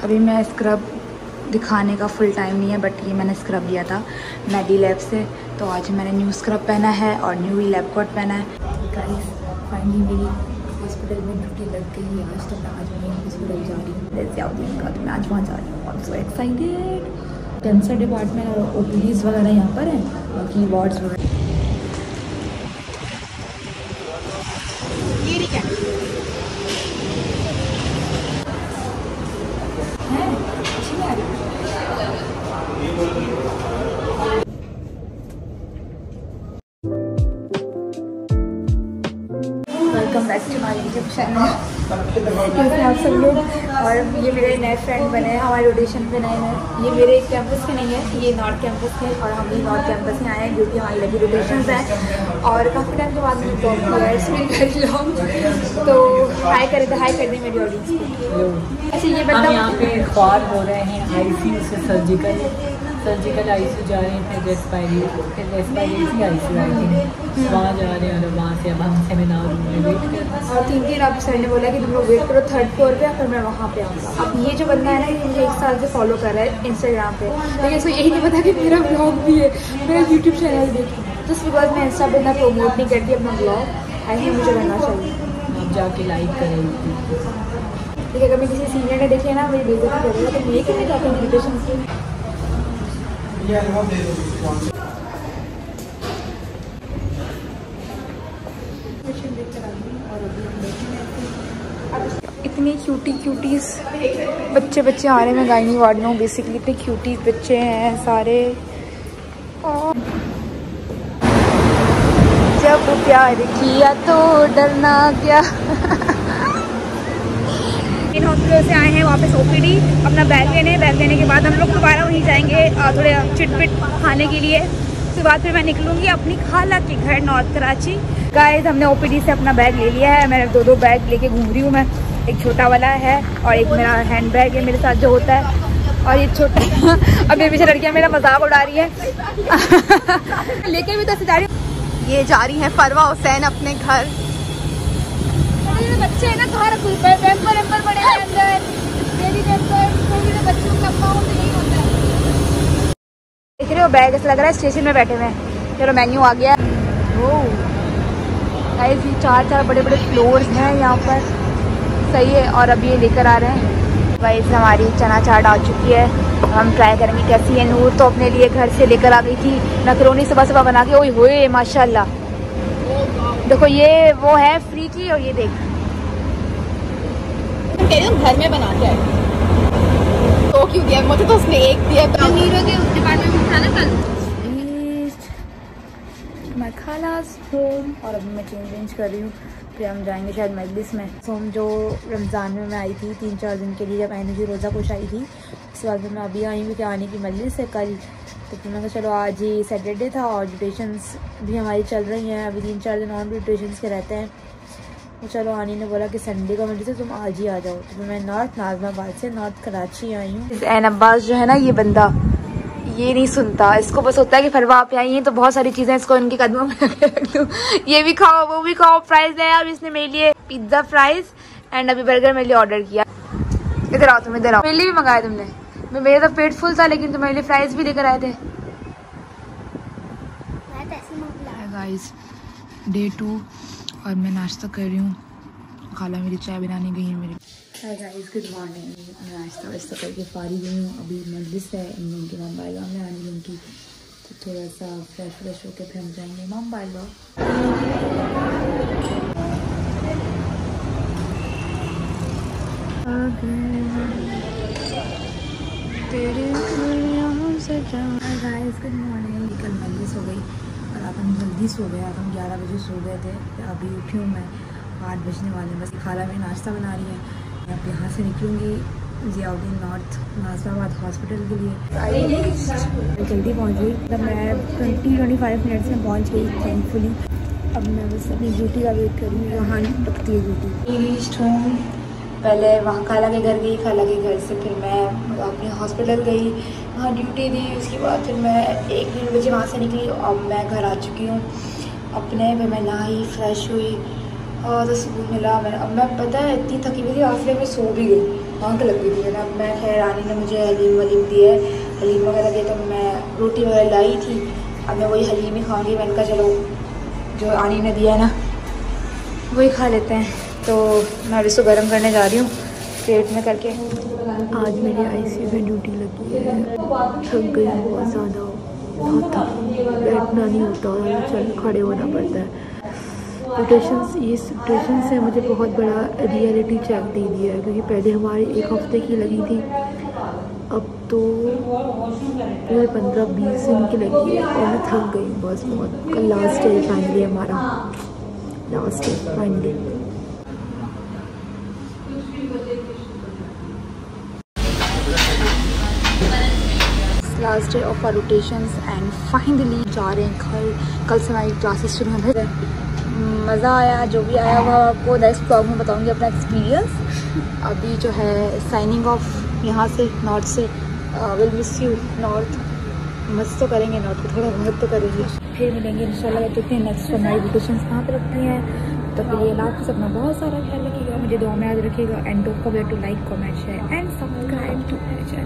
अभी मैं स्क्रब दिखाने का फुल टाइम नहीं है, बट ये मैंने स्क्रब लिया था मेडी लैब से, तो आज मैंने न्यू स्क्रब पहना है और न्यू ही लैब कोट पहना है। गाइस फाइनली मेरी हॉस्पिटल में ड्यूटी लग गई है आज, तो मैं आज मैं हॉस्पिटल जा रही हूँ ज़ियाउद्दीन का, तो मैं आज वहाँ जा रही हूँ। So excited. कैंसर डिपार्टमेंट और ओपीडीज वगैरह यहाँ पर हैं, बाकी वार्ड्स वगैरह। Welcome back to my YouTube channel. कैसे आप सब लोग। और ये मेरे नए फ्रेंड बने हैं हमारे रोटेशन पे नए हैं। ये मेरे कैंपस के नहीं है, ये नॉर्थ कैंपस के, और हम भी नॉर्थ कैंपस में आए हैं क्योंकि हमारी लगी रोटेशंस हैं। और काफ़ी टाइम के बाद मैंने जॉब किया है, इट्स बीन वेरी लॉन्ग। तो हाई कर दी मेरी ऑडियंस को। अच्छा ये बंदा यहाँ पे ख्वार हो रहे हैं आईसीयू से सर्जिकल आईसीयू जा रहे हैं, फिर रेस्पायरेटरी आईसीयू आई थी, वहाँ जा रहे हैं और वहाँ से अब हम सेमिनार रूम में वेट कर रहे हैं। और 3 अब सर ने बोला कि तुम लोग वेट करो 3rd फ्लोर पे, फिर मैं वहाँ पे आऊँगा। अब ये जो बंदा है ना, ये मुझे 1 साल से फॉलो कर रहा है इंस्टाग्राम पे, लेकिन इसको यही नहीं पता कि मेरा ब्लॉग भी है, मेरा यूट्यूब चैनल देखिए। जस्ट बिकॉज मैं इंस्टा पे इतना प्रमोट नहीं करती अपना ब्लॉग, ऐसे मुझे करना चाहिए। आप जाके लाइक करेंगे, देखिए अगर मैं किसी सीनियर ने देखे ना मेरी बेइज्जती करेगा, तो ये कि मैं जाकर इन्विटेशन से इतनी क्यूटीज बच्चे आ रहे हैं। मैं गायनी वार्ड में हूँ बेसिकली, इतने क्यूटीज बच्चे हैं सारे। जब प्यार किया तो डरना क्या। इन हॉस्पिटल से आए हैं वापस ओपीडी अपना बैग लेने के बाद हम लोग दोबारा वहीं जाएंगे थोड़े चिटपिट खाने के लिए। उसके बाद फिर मैं निकलूँगी अपनी खाला के घर नॉर्थ कराची। गाइस हमने ओपीडी से अपना बैग ले लिया है, मैंने 2 बैग लेके घूम रही हूँ मैं। एक छोटा वाला है और एक मेरा हैंड बैग है मेरे साथ जो होता है, और ये छोटा। अब ये पीछे लड़कियाँ मेरा मजाक उड़ा रही है। लेके भी तो जा रही हूँ। ये जा रही है फरवा हुसैन अपने घर। बच्चे हैं ना, घर पेपर पड़े हैं अंदर, बच्चों का अकाउंट नहीं होता है। देख रहे हो बैग ऐसा लग रहा है स्टेशन में बैठे हुए हैं। चलो मेन्यू आ गया। ऐसे 4 बड़े फ्लोर्स हैं यहाँ पर, सही है। और अभी ये लेकर आ रहे हैं गाइस हमारी चना चाट आ चुकी है, हम ट्राई करेंगे कैसी है। नूर तो अपने लिए घर से लेकर आ गई थी मैकरोनी सुबह बना के। ओए होए माशाल्लाह, देखो ये वो है फ्री की, और ये देख घर में बना के आए तो क्यों दिया मुझे, तो उसने एक दिया। नीरो के डिपार्टमेंट में था ना कल। मैं खालास होम, और अभी मैं चेंज कर रही हूँ, फिर हम जाएंगे शायद मजलिस में। तो हम जो रमज़ान में मैं आई थी 3-4 दिन के लिए, जब मैंने जो रोज़ा कुछ आई थी, उसके बाद मैं अभी आई हूँ कि आने की मजलिस है कल। तो फिर मैं चलो आज ही सैटरडे था और रोटेशंस भी हमारी चल रही हैं, अभी 3-4 दिन और रोटेशंस के रहते हैं। तो चलो आनी ने बोला कि संडे का मजलिस है, तुम आज ही आ जाओ। तो मैं नॉर्थ नाजमाबाद से नॉर्थ कराची आई हूँ। एन अब्बास जो है ना, ये बंदा ये नहीं सुनता, इसको बस होता है कि फरवा आप आई हैं तो बहुत सारी चीज़ें इसको इनके कदमों में रख दूँ, ये भी खाओ वो भी खाओ। फ्राइज़ है, अब इसने मेरे लिए पिज़्ज़ा फ्राइज़ एंड अभी बर्गर मेरे लिए ऑर्डर किया। इधर आओ तुम, इधर आओ। मेरे लिए भी मंगाया तुमने? मेरा तो पेट फुल था, लेकिन तुम्हारे लिए फ्राइज़ भी लेकर आए थे। गाइस डे 2 और मैं नाश्ता कर रही हूँ, खाला मेरी चाय बनाने गई है मेरी। Hi guys good morning. मैं नाश्ता वाश्ता करके फारिग हुई हूँ, अभी मजलिस है इनकी इमाम बालवा में आनी उनकी, तो थोड़ा सा फ्रेश होकर फिर हम जाएंगे इमाम बालवा। Guys good morning. कल मजलिस हो गई और अब हम जल्दी सो गए, अब हम 11 बजे सो गए थे, अभी उठी हूँ मैं 8 बजने वाले। बस खाला में नाश्ता बना रही है। मैं अब यहाँ से निकलूँगी ज़ियाउद्दीन नॉर्थ नाजमाबाद हॉस्पिटल के लिए। जल्दी पहुँच गई, तब मैं 20-25 मिनट्स में पहुँच गई थैंकफुली। अब मैं बस अपनी ड्यूटी का वेट करूँगी, वहाँ रखती है ड्यूटी। रीच्ड होम, पहले वहाँ खाला के घर गई, खाला के घर से फिर मैं अपने हॉस्पिटल गई, वहाँ ड्यूटी दी। उसके बाद फिर मैं 1-1 बजे वहाँ से निकली। अब मैं घर आ चुकी हूँ अपने, फिर मैं नहाई फ्रेश हुई और तो सुकून मिला। अब मैं पता है इतनी थकी हुई थी, आखिर में सो भी गई। भूख लग गई थी ना। मैं खैर रानी ने मुझे हलीम वलीम दिया है, हलीम वगैरह दिया, तो मैं रोटी वगैरह लाई थी, अब मैं वही हलीम ही खाऊंगी। मैंने कहा चलो जो आनी ने दिया है ना वही खा लेते हैं। तो मैं अभी इसको गर्म करने जा रही हूँ प्लेट में करके। आज मेरी ICU में ड्यूटी लगी है, थक गई बहुत ज़्यादा, बैठना नहीं होता और चल खड़े होना पड़ता है। रोटेशन से मुझे बहुत बड़ा रियलिटी चेक दे दिया है, क्योंकि पहले हमारी 1 हफ्ते की लगी थी, अब तो पूरे 15-20 दिन की लगी है और मैं थक गई बस बहुत। कल लास्ट डे फाइनली हमारा, last day finally. Last day of our rotations and finally जा रहे हैं घर। कल से हमारी क्लासेस शुरू होने हैं। मज़ा आया, जो भी आया वो आपको नेक्स्ट ब्लॉग में बताऊंगी अपना एक्सपीरियंस। अभी जो है साइनिंग ऑफ यहाँ से, नॉर्थ से। विल मिस यू नॉर्थ, मस्त तो करेंगे नॉर्थ को, थोड़ा बहुत तो करेंगे, फिर मिलेंगे इंशाल्लाह। देखते हैं नेक्स्ट हमारी रोटेशंस कहाँ पर रखती हैं। तो फिर ये लास्ट अपना बहुत सारा ख्याल रखिएगा, मुझे दुआ में याद रखिएगा, and don't forget to like, comment, share and subscribe to my channel.